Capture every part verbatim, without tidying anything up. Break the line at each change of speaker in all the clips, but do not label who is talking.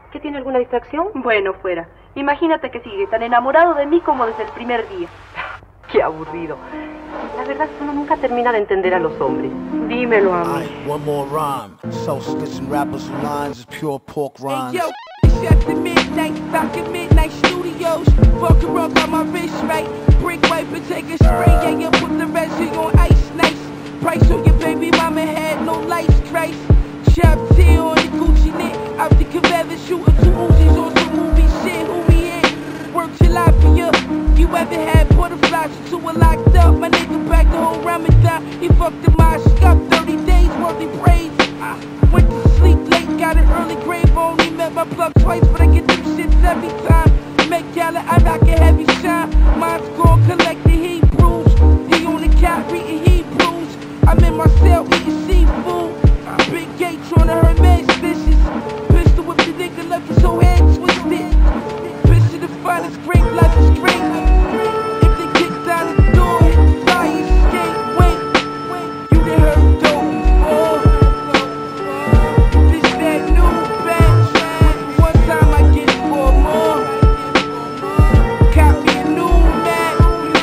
¿Qué, tiene alguna distracción?
Bueno, fuera. Imagínate que sigue tan enamorado de mí como desde el primer día.
Qué aburrido. La verdad es que uno nunca termina de entender a los hombres. Dímelo a mí.
Right, one more rhyme. Self-stitching rappers who lines is pure pork rinds.
Hey, yo, it's at the midnight, back in midnight studios. Fuck around, got my wrist right. Brick wipe and take a spray, yeah, you put the resin on ice, nice. Price on your baby mama had no lights, Christ. Chop T on the Gucci knit. Out the Cavella shooting two Uzis on some movie shit. Who we in? Work tilapia. You ever had butterflies until we're locked up? My nigga back the whole Ramadan. He fucked the my stuff. thirty days worth of praise. I went to sleep late, got an early grave. Only met my plug twice, but I get them shits every time. Make Gala, I rock a heavy shine. Mine's gon' collect the Hebrews. He on the couch reading Hebrews. I'm in my cell eating seafood. Big Gates tryna hurt man's vicious. Pistol whip the nigga left his whole head twisted. Pistol the finest grape, life is great. If they kick down the door, hit the fire escape. Wait, you done heard those before. This that new batch. One time I get four more. Copy a new Mac.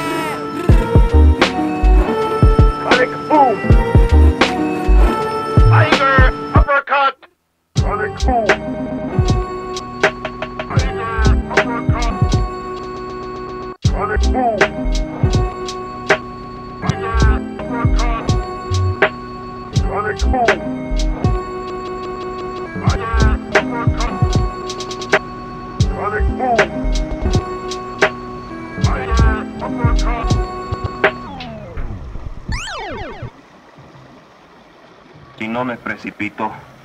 Sonic boom. Tiger uppercut. Sonic boom. Tiger uppercut. Sonic boom. Tiger uppercut. Sonic boom. Tiger uppercut. Sonic boom. Tiger uppercut.
Si no me precipito,